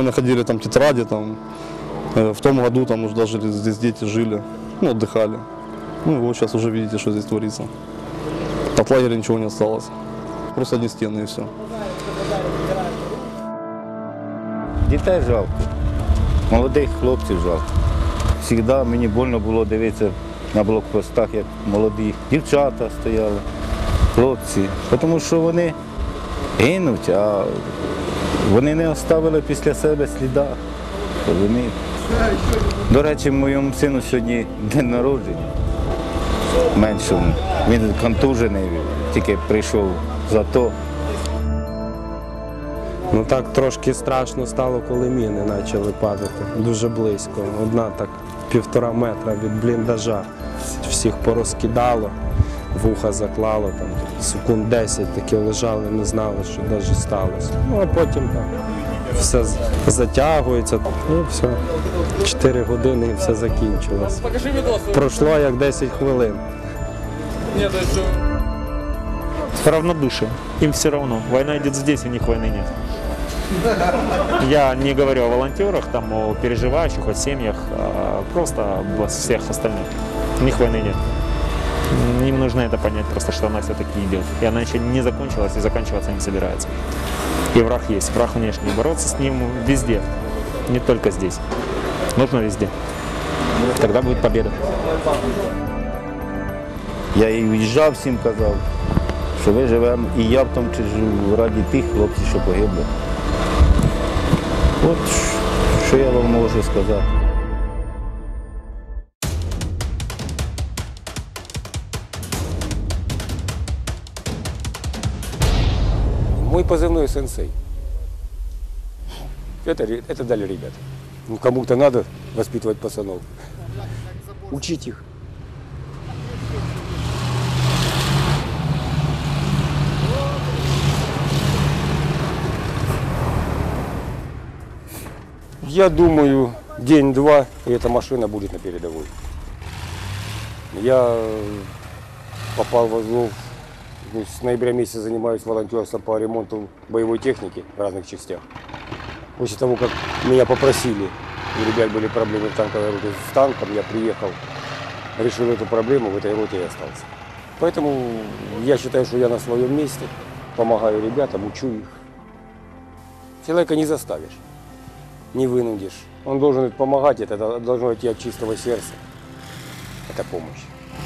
Мы находили там тетради, там, в том году там уже даже здесь дети жили, ну, отдыхали. Ну и вот сейчас уже видите, что здесь творится. От лагеря ничего не осталось. Просто одни стены и все. Дітей жалко, молодих хлопців жалко. Завжди мені больно було дивитися на блокпостах, як молоді дівчата стояли, хлопці. Тому що вони гинуть, а вони не оставили після себе сліда. До речі, моєму сину сьогодні день народження, меншому. Він контужений, тільки прийшов з АТО. Ну так трошки страшно стало, коли міни почали падати. Дуже близько. Одна так 1,5 метра від бліндажа. Всіх порозкидало, вуха заклало, там, секунд 10 таки лежали, не знали, що навіть сталося. Ну а потім так, все затягується і все. 4 години і все закінчилось. Пройшло як 10 хвилин. Равнодушие. Им все равно. Война идет здесь, у них войны нет. Я не говорю о волонтерах, там, о переживающих, о семьях, а просто о всех остальных. У них войны нет. Им нужно это понять, просто что она все-таки идет. И она еще не закончилась и заканчиваться не собирается. И враг есть, враг внешний. Бороться с ним везде, не только здесь. Нужно везде. Тогда будет победа. Я і в'їжджав, всім казав, що ми живемо, і я в тому числі раді тих хлопців, що погибли. От що я вам можу сказати. Мой позывной сенсей. Это дали ребята. Ну, кому-то надо воспитывать пацанов. Учить их. Я думаю, день-два, и эта машина будет на передовой. Я попал в Азов, с ноября месяца занимаюсь волонтерством по ремонту боевой техники в разных частях. После того, как меня попросили, у ребят были проблемы в танковой роте с танком, я приехал, решил эту проблему, в этой роте и остался. Поэтому я считаю, что я на своем месте, помогаю ребятам, учу их. Человека не заставишь. Не вынудишь. Он должен помогать, это должно идти от чистого сердца. Это помощь.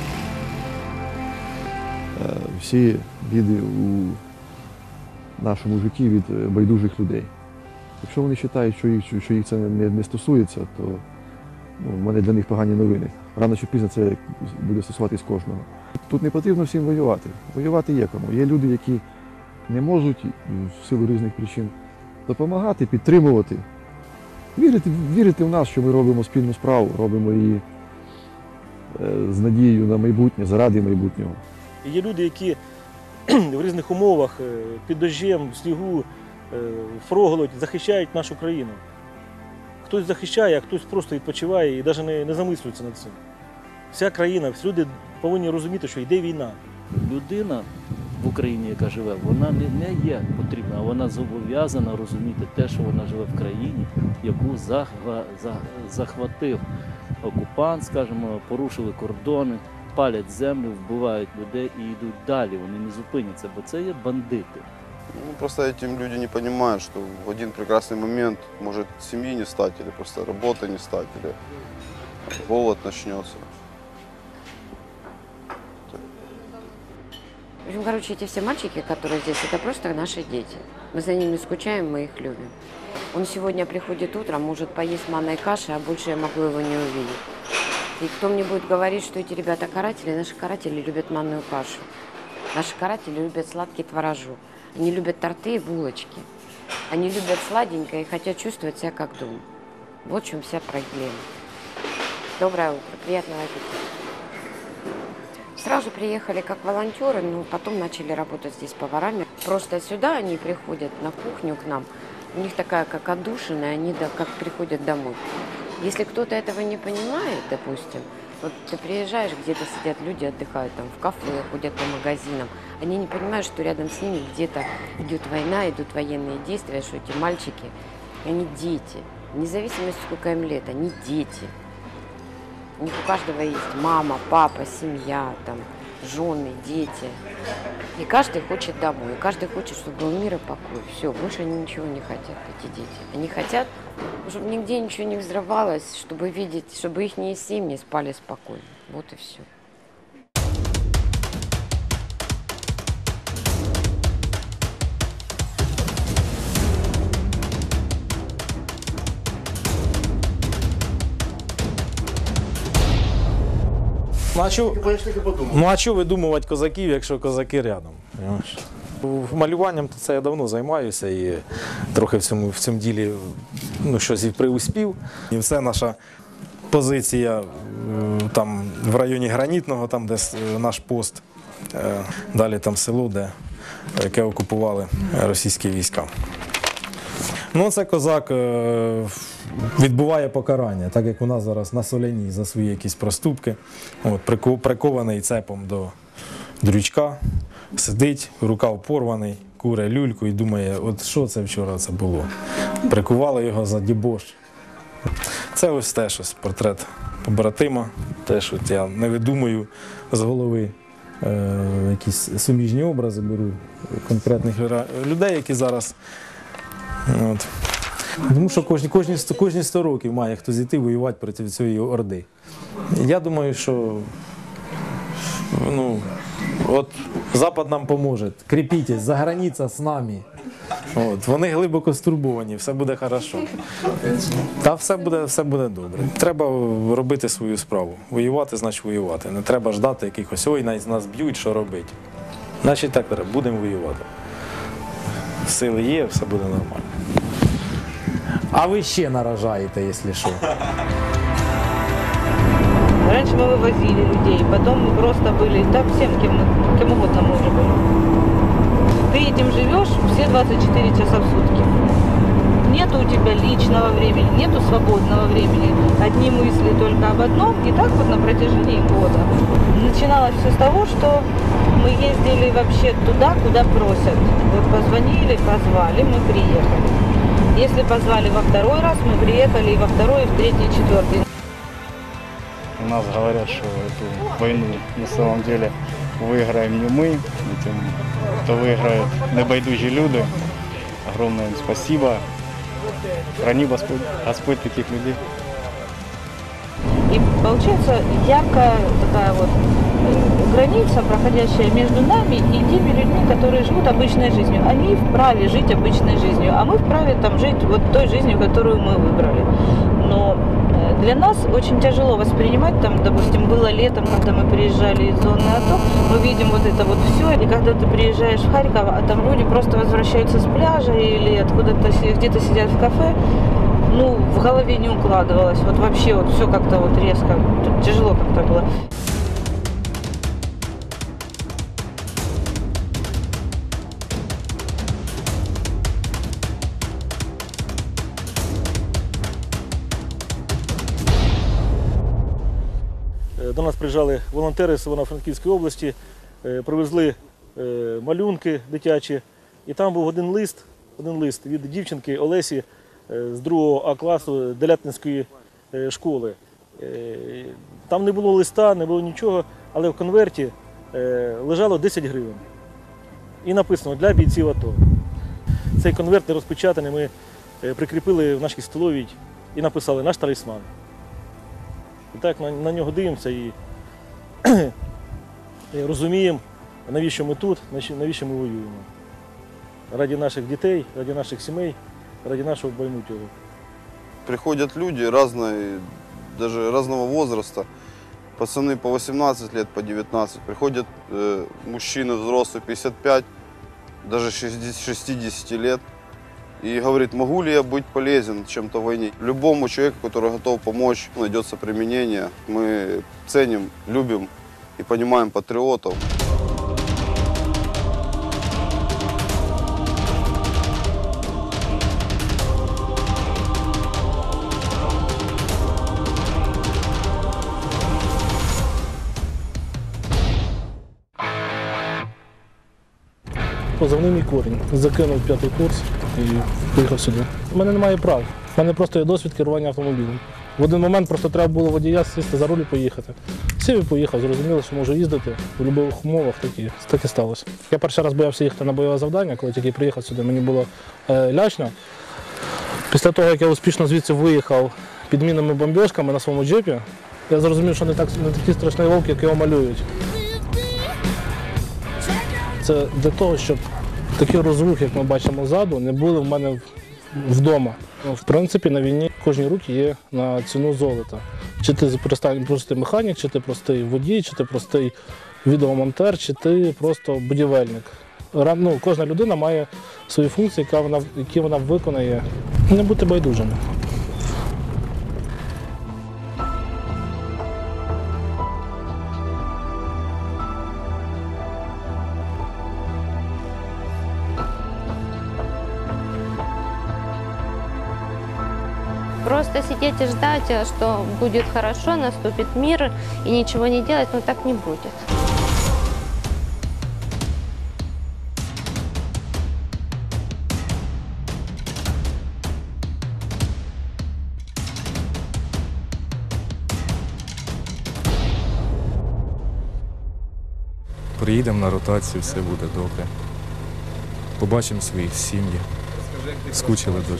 Всі біди у нашому житті від байдужих людей. Якщо вони вважають, що їх це не стосується, то в мене для них погані новини. Рано чи пізно це буде стосуватись кожного. Тут не потрібно всім воювати. Воювати є кому. Є люди, які не можуть в силу різних причин допомагати, підтримувати. Вірити в нас, що ми робимо спільну справу, робимо її з надією на майбутнє, заради майбутнього. Є люди, які в різних умовах, під дощем, в снігу, в проголодь захищають нашу країну. Хтось захищає, а хтось просто відпочиває і навіть не замислюється над цим. Вся країна, всі люди повинні розуміти, що йде війна. Людина в Україні, яка живе, вона не є потрібна, а вона зобов'язана розуміти те, що вона живе в країні, яку захватив окупант, скажімо, порушили кордони, палять землю, вбивають людей і йдуть далі, вони не зупиняться, бо це є бандити. Ну, просто этим люди не понимают, что в один прекрасный момент может семьи не стать, или просто работы не стать, или голод начнется. В общем, короче, эти все мальчики, которые здесь, это просто наши дети. Мы за ними скучаем, мы их любим. Он сегодня приходит утром, может поесть манной каши, а больше я могу его не увидеть. И кто мне будет говорить, что эти ребята каратели, наши каратели любят манную кашу. Наши каратели любят сладкий творожок. Они любят торты и булочки. Они любят сладенькое и хотят чувствовать себя как дома. Вот в чем вся проблема. Доброе утро, приятного аппетита. Сразу приехали как волонтеры, но потом начали работать здесь поварами. Просто сюда они приходят на кухню к нам. У них такая как отдушина, они как приходят домой. Если кто-то этого не понимает, допустим, вот ты приезжаешь, где-то сидят люди, отдыхают там в кафе, ходят по магазинам. Они не понимают, что рядом с ними где-то идет война, идут военные действия, что эти мальчики Они дети. Вне зависимости, сколько им лет, они дети. У них у каждого есть мама, папа, семья, там, жены, дети. И каждый хочет домой, и каждый хочет, чтобы был мир и покой. Все, больше они ничего не хотят, эти дети. Они хотят, чтобы нигде ничего не взрывалось, чтобы видеть, чтобы их семьи спали спокойно. Вот и все. Ну а що видумувати козаків, якщо козаки рядом? Понимаєш? Малюванням це я давно займаюся і трохи в цьому ділі щось і преуспів. І все наша позиція там в районі Гранітного, там де наш пост, далі там село, яке окупували російські війська. Ну, це козак відбуває покарання, так як у нас зараз на Соляній за свої якісь проступки. От, прикований цепом до дрючка, сидить, рукав порваний, куре люльку і думає, от що це вчора це було. Прикували його за дібош. Це ось теж ось портрет побратима. Теж от я не видумую з голови якісь суміжні образи, беру конкретних людей, які зараз. От. Тому що кожні 100 років має хтось йти воювати проти цієї орди. Я думаю, що от Запад нам поможе. Кріпітесь, за границя з нами. От. Вони глибоко стурбовані, все буде добре. Та все буде добре. Треба робити свою справу. Воювати, значить воювати. Не треба ждати якихось, ой, нас б'ють, що робити. Значить так треба, будемо воювати. Сили є, все буде нормально. А ви ще наражаєте, якщо що. Раньше мы вывозили людей, потом мы просто были, да, всем, кем угодно мы уже были. Ты этим живешь все 24 часа в сутки. Нету у тебя личного времени, нету свободного времени. Одни мысли только об одном, и так вот на протяжении года. Начиналось все с того, что мы ездили вообще туда, куда просят. Вот позвонили, позвали, мы приехали. Если позвали во второй раз, мы приехали и во второй, и в третий, и четвертый. У нас говорят, что эту войну на самом деле выиграем не мы, это выиграют небайдужі люди. Огромное им спасибо. Храни Господь таких людей. И получается яркая такая вот граница, проходящая между нами и теми людьми, которые живут обычной жизнью. Они вправе жить обычной жизнью, а мы вправе там жить вот той жизнью, которую мы выбрали. Но для нас очень тяжело воспринимать, там, допустим, было летом, когда мы приезжали из зоны АТО, мы видим вот это вот все, и когда ты приезжаешь в Харьков, а там люди просто возвращаются с пляжа или откуда-то где-то сидят в кафе, в голове не укладывалось, вот вообще вот все как-то вот резко, тяжело как-то было. До нас приїжджали волонтери з Івано-Франківської області, привезли малюнки дитячі. І там був один лист від дівчинки Олесі з 2 А класу Делятинської школи. Там не було листа, не було нічого, але в конверті лежало 10 гривень. І написано «Для бійців АТО». Цей конверт не розпечатаний, ми прикріпили в нашій столовій і написали «Наш талісман». І так на нього дивимося і розуміємо, навіщо ми тут, навіщо ми воюємо. Ради наших дітей, ради наших сімей, ради нашого майбутнього. Приходят люди даже разного возраста. Пацаны по 18 лет, по 19. Приходят мужчины взрослые, 55, даже 60 лет. И говорит, могу ли я быть полезен чем-то в войне. Любому человеку, который готов помочь, найдется применение. Мы ценим, любим и понимаем патриотов. позивний мій корінь. Закинув 5-й курс і поїхав сюди. У мене немає прав. У мене просто є досвід керування автомобілем. В один момент просто треба було водія сісти за руль і поїхати. Сів і поїхав, зрозуміло, що можу їздити в будь-яких умовах, так і сталося. Я перший раз боявся їхати на бойове завдання, коли тільки приїхав сюди, мені було лячно. Після того, як я успішно звідси виїхав під мінними бомбіжками на своєму джипі, я зрозумів, що не такий страшний вовк, як його малюють. Це для того, щоб такі розрухи, як ми бачимо ззаду, не були в мене вдома. В принципі, на війні кожні руки є на ціну золота. Чи ти простий механік, чи ти простий водій, чи ти простий відеомонтер, чи ти просто будівельник. Кожна людина має свої функції, які вона виконує. Не бути байдужими. Просто сидеть и ждать, что будет хорошо, наступит мир, и ничего не делать, но так не будет. Приїдемо на ротацію, все буде добре. Побачимо своїх сім'ї. Скучили дуже.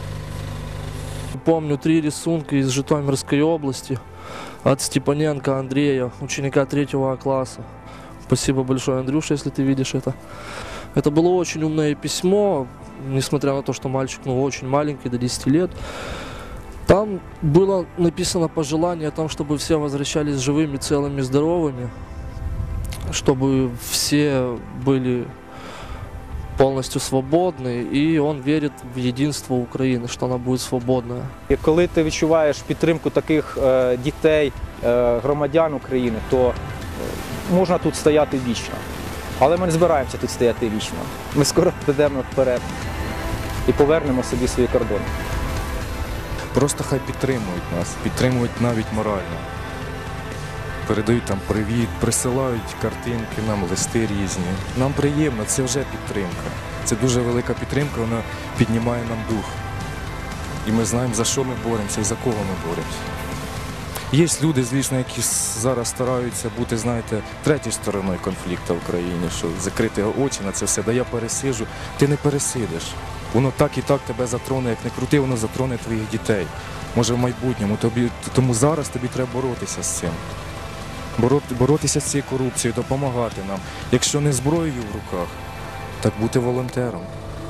Помню 3 рисунка из Житомирской области от Степаненко Андрея, ученика 3 класса. Спасибо большое, Андрюша, если ты видишь это. Это было очень умное письмо, несмотря на то, что мальчик очень маленький, до 10 лет. Там было написано пожелание о том, чтобы все возвращались живыми, целыми, здоровыми, чтобы все были полностью свободны, і він вірить в єдинство України, що вона буде свободною. І коли ти відчуваєш підтримку таких дітей, громадян України, то можна тут стояти вічно. Але ми не збираємося тут стояти вічно. Ми скоро підемо вперед і повернемо собі свої кордони. Просто хай підтримують нас, підтримують навіть морально. Передають там привіт, присилають картинки, нам листи різні. Нам приємно, це вже підтримка. Це дуже велика підтримка, вона піднімає нам дух. І ми знаємо, за що ми боремося і за кого ми боремося. Є люди, звісно, які зараз стараються бути, знаєте, третьою стороною конфлікту в країні, що закрити очі на це все, да я пересиджу. Ти не пересидиш. Воно так і так тебе затроне, як не крути, воно затроне твоїх дітей. Може в майбутньому, тому зараз тобі треба боротися з цим. Боротися з цією корупцією, допомагати нам. Якщо не зброєю в руках, так бути волонтером.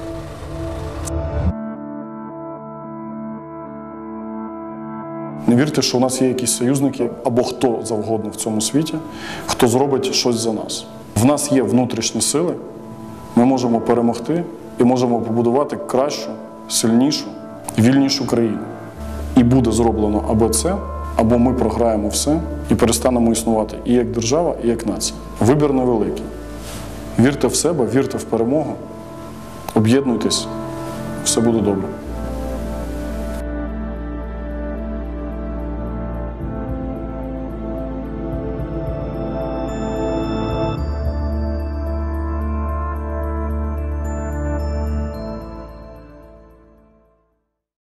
Не вірте, що у нас є якісь союзники або хто завгодно в цьому світі, хто зробить щось за нас. В нас є внутрішні сили, ми можемо перемогти і можемо побудувати кращу, сильнішу, вільнішу країну. І буде зроблено або це, або ми програємо все і перестанемо існувати і як держава, і як нація. Вибір невеликий. Вірте в себе, вірте в перемогу, об'єднуйтесь, все буде добре.